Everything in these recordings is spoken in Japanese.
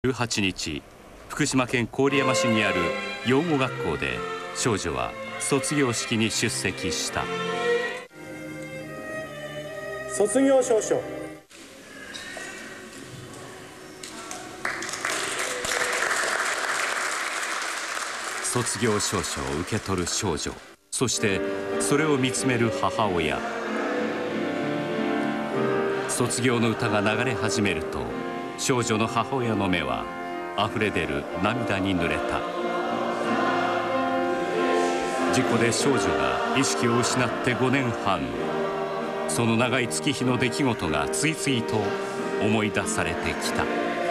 18日、福島県郡山市にある養護学校で少女は卒業式に出席した。 卒業証書。 卒業証書を受け取る少女、そしてそれを見つめる母親。卒業の歌が流れ始めると、少女の母親の目は溢れ出る涙に濡れた。事故で少女が意識を失って5年半。その長い月日の出来事が次々と思い出されてきた。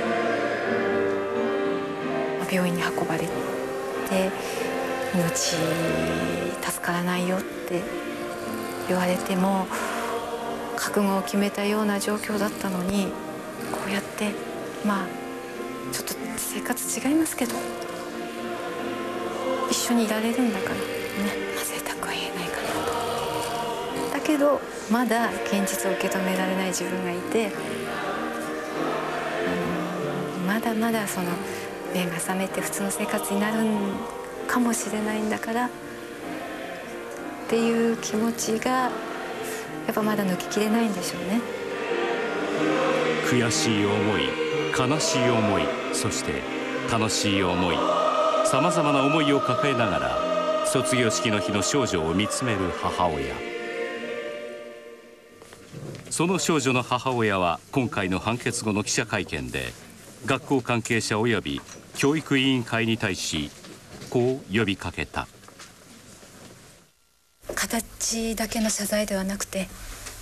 病院に運ばれて、命助からないよって言われても覚悟を決めたような状況だったのに、こうやってちょっと生活違いますけど一緒にいられるんだからね、贅沢は言えないかなと。だけどまだ現実を受け止められない自分がいて、まだまだその目が覚めて普通の生活になるかもしれないんだからっていう気持ちがやっぱまだ抜ききれないんでしょうね。 悔しい思い、悲しい思い、そして楽しい思い、さまざまな思いを抱えながら卒業式の日の少女を見つめる母親。その少女の母親は今回の判決後の記者会見で、学校関係者及び教育委員会に対しこう呼びかけた。 形だけの謝罪ではなくて、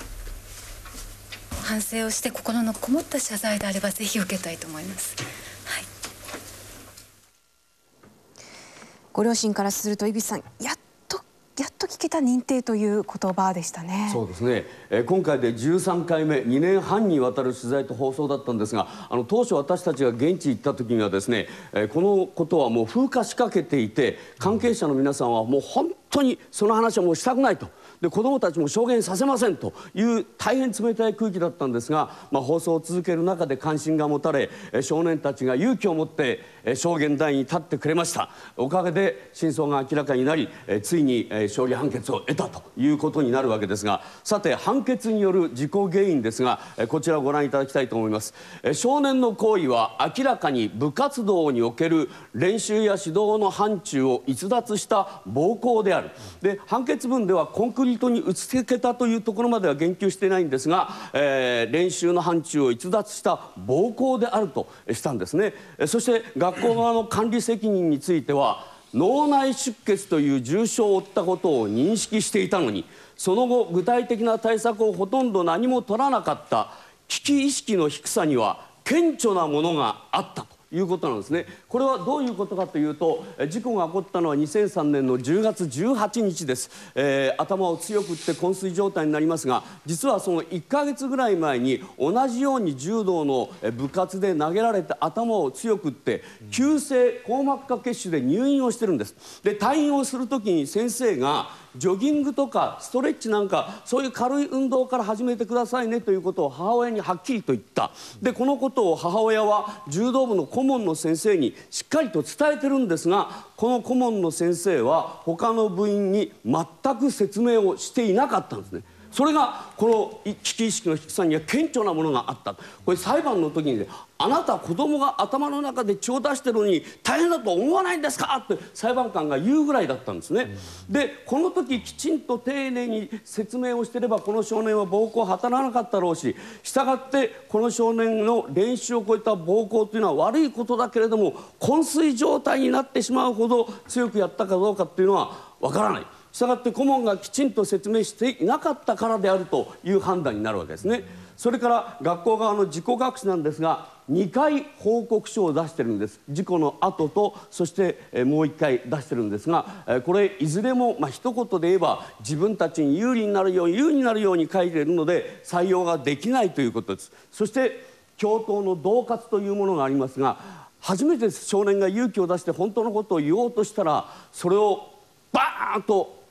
反省をして心のこもった謝罪であればぜひ受けたいと思います。はい、 ご両親からすると井口さん、やっと聞けた認定という言葉でしたね。 そうですね、今回で13回目、2年半にわたる取材と放送だったんですが、当初私たちが現地行った時にはですね、このことはもう風化しかけていて、関係者の皆さんはもう本当にその話はもうしたくないと。で、子どもたちも証言させませんという大変冷たい空気だったんですが、放送を続ける中で関心が持たれ、少年たちが勇気を持って証言台に立ってくれました。おかげで真相が明らかになり、ついに勝利判決を得たということになるわけですが、さて判決による事故原因ですが、こちらをご覧いただきたいと思います。少年の行為は明らかに部活動における練習や指導の範疇を逸脱した暴行である。で、判決文ではコンクリートに打ち付けたというところまでは言及していないんですが、練習の範疇を逸脱した暴行であるとしたんですね。そして学校側の管理責任については、脳内出血という重傷を負ったことを認識していたのに、その後具体的な対策をほとんど何も取らなかった危機意識の低さには顕著なものがあったということなんですね。これはどういうことかというと、事故が起こったのは2003年の10月18日です。頭を強く打って昏睡状態になりますが、実はその1ヶ月ぐらい前に同じように柔道の部活で投げられて頭を強く打って急性硬膜下血腫で入院をしてるんです。で、退院をする時に先生がジョギングとかストレッチなんかそういう軽い運動から始めてくださいねということを母親にはっきりと言った。で、このことを母親は柔道部の顧問の先生にしっかりと伝えてるんですが、この顧問の先生は他の部員に全く説明をしていなかったんですね。それがこの危機意識の低さには顕著なものがあった。これ裁判の時に、あなた子供が頭の中で血を出してるのに大変だと思わないんですかって裁判官が言うぐらいだったんですね。で、この時きちんと丁寧に説明をしていればこの少年は暴行を働かなかったろうし、したがってこの少年の練習を超えた暴行というのは悪いことだけれども、昏睡状態になってしまうほど強くやったかどうかっていうのはわからない。したがって顧問がきちんと説明していなかったからであるという判断になるわけですね。それから学校側の事故学士なんですが、2回報告書を出してるんです。事故の後とそしてもう1回出してるんですが、これいずれも一言で言えば自分たちに有利になるように書いているので採用ができないということです。そして教頭の恫喝というものがありますが、初めて少年が勇気を出して本当のことを言おうとしたら、それをバーンと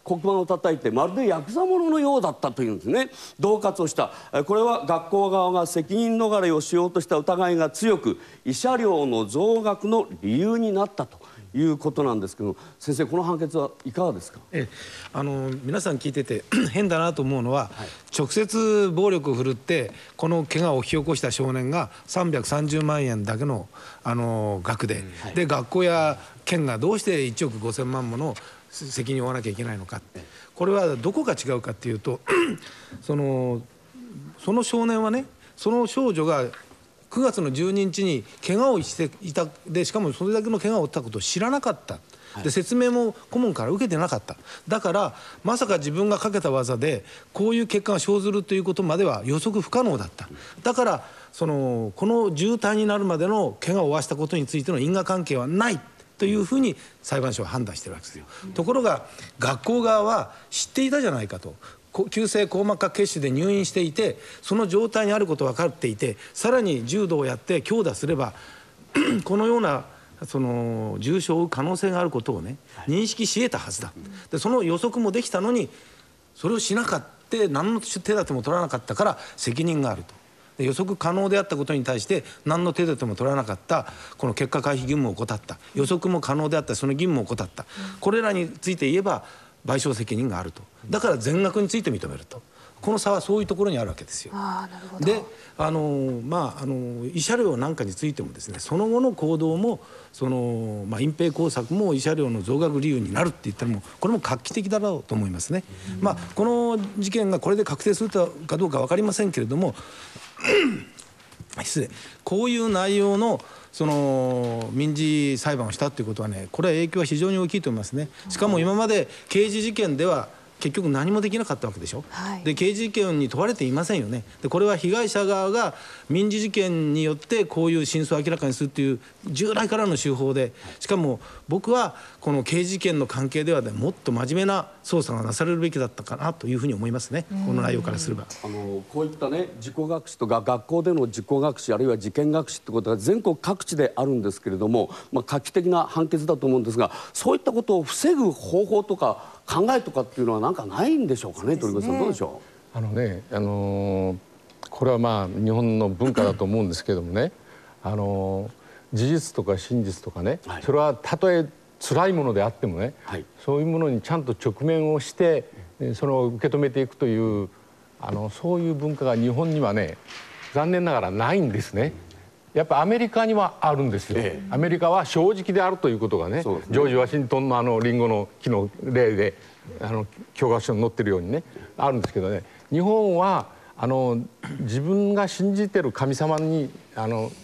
黒板を叩いてまるでヤクザ者のようだったというんですね。恫喝をした。これは学校側が責任逃れをしようとした疑いが強く、慰謝料の増額の理由になったということなんですけど、先生、この判決はいかがですか？ 皆さん聞いてて変だなと思うのは、直接暴力を振るってこの怪我を引き起こした少年が330万円だけの、額で、で学校や県がどうして1億5000万もの責任を負わなきゃいけないのかって、これはどこが違うかっていうとその少年はね、その少女が9月の12日に怪我をしていた、でしかもそれだけの怪我を負ったことを知らなかった。で説明も顧問から受けてなかった。だからまさか自分がかけた技でこういう結果が生ずるということまでは予測不可能だった。だからこの重体になるまでの怪我を負わしたことについての因果関係はないというふうに裁判所は判断してるわけですよ。ところが学校側は知っていたじゃないかと。急性硬膜下血腫で入院していて、その状態にあること分かっていて、さらに柔道をやって強打すればこのような重傷を負う可能性があることをね、認識し得たはずだ。でその予測もできたのにそれをしなかった、何の手立ても取らなかったから責任があると。で予測可能であったことに対して何の手立ても取らなかった、この結果回避義務を怠った、予測も可能であったその義務を怠った、これらについて言えば賠償責任があると。だから全額について認めると。この差はそういうところにあるわけですよ。で慰謝料なんかについてもですね、その後の行動も隠蔽工作も慰謝料の増額理由になるって言ったらもこれも画期的だろうと思いますね。この事件がこれで確定するかどうか分かりませんけれども失礼、こういう内容の民事裁判をしたということはね、これは影響は非常に大きいと思いますね。しかも今まで刑事事件では結局何もできなかったわけでしょ。で刑事事件に問われていませんよね。でこれは被害者側が民事事件によってこういう真相を明らかにするという従来からの手法で、しかも僕はこの刑事事件の関係では、ね、もっと真面目な捜査がなされるべきだったかなというふうに思いますね。この内容からすればこういったね、自己学習とか学校での自己学習あるいは事件学習ってことが全国各地であるんですけれども、画期的な判決だと思うんですが、そういったことを防ぐ方法とか考えとかっていうのはなんかないんでしょうかね。鳥越さんどうでしょう？ これは日本の文化だと思うんですけどもね、事実とか真実とかね、それはたとえ辛いものであってもね、そういうものにちゃんと直面をしてそれを受け止めていくというそういう文化が日本にはね、残念ながらないんですね。やっぱアメリカにはあるんですよ。アメリカは正直であるということがね、ジョージ・ワシントンのリンゴの木の例で教科書に載ってるようにね、あるんですけどね、日本は自分が信じてる神様にちゃ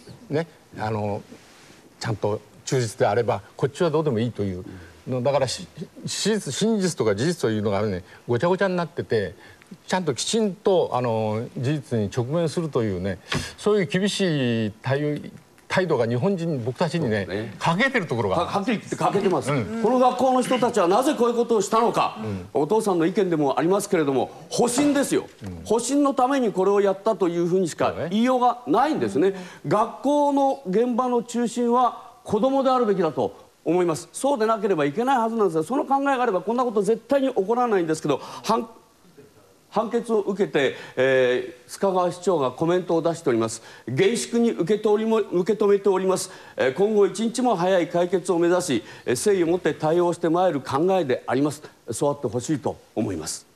んと忠実であればこっちはどうでもいいというだから真実とか事実というのがね、ごちゃごちゃになってて、ちゃんときちんと事実に直面するというね、そういう厳しい態度が日本人僕たちにね欠けてるところがはっきり言って欠けてます、この学校の人たちはなぜこういうことをしたのか、お父さんの意見でもありますけれども保身ですよ、保身のためにこれをやったというふうにしか言いようがないんですね。学校の現場の中心は子どもであるべきだと思います。そうでなければいけないはずなんですが、その考えがあればこんなこと絶対に起こらないんですけど、判決を受けて、須賀川市長がコメントを出しております。厳粛に受け止めております。今後一日も早い解決を目指し、誠意を持って対応してまいる考えであります。そうあってほしいと思います。